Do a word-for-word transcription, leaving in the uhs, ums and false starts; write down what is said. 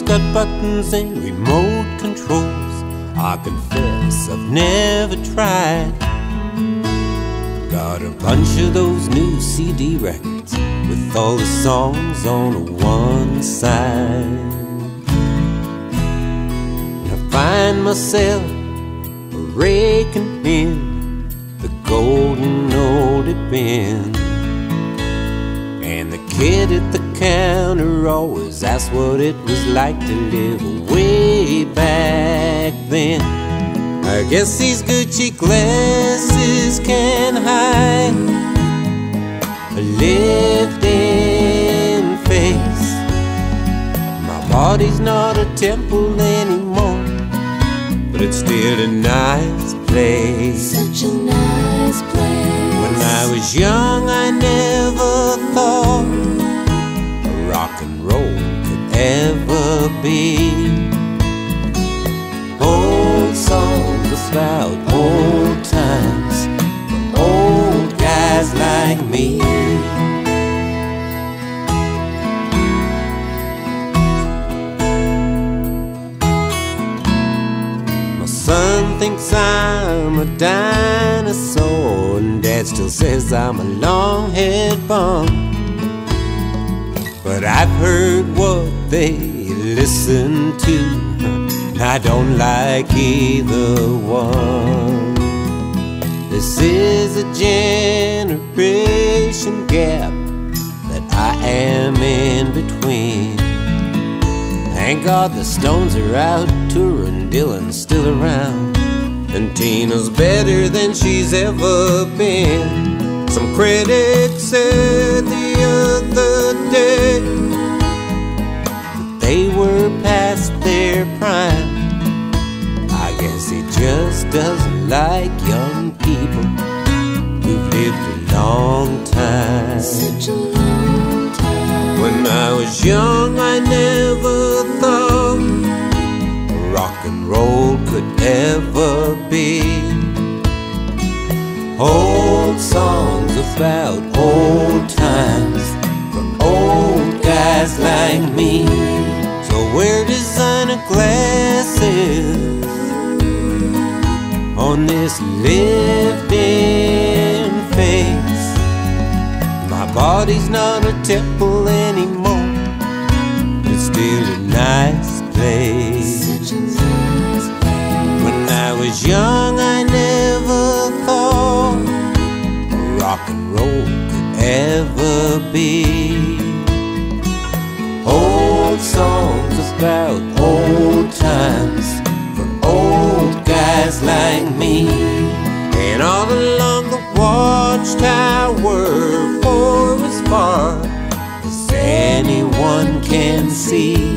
got buttons and remote controls. I confess I've never tried. Got a bunch of those new C D records with all the songs on one side. And I find myself raking in the golden old bin. And the kid at the counter always asked what it was like to live way back then. I guess these Gucci glasses can hide a lived-in face. My body's not a temple anymore, but it's still a nice place. Such a nice place. When I was young, I never thought rock and roll could ever be. Old songs about old times for old guys like me. My son thinks I'm a dinosaur, and Dad still says I'm a long-haired bum. But I've heard what they listen to, and I don't like either one. This is a generation gap that I am in between. Thank God the Stones are out touring, Dylan's still around, and Tina's better than she's ever been. Some critics said the other day that they were past their prime. I guess he just doesn't like young people who've lived a long time. Such a long time. When I was young, I never thought rock and roll could ever be. Old songs about old times for old guys like me. So wear designer glasses on this lived-in face. My body's not a temple anymore, but it's still a nice place. Such a nice place. When I was young, I never thought rock and roll could ever be. Old songs about old times for old guys like me. And all along the watchtower, for as far as anyone can see,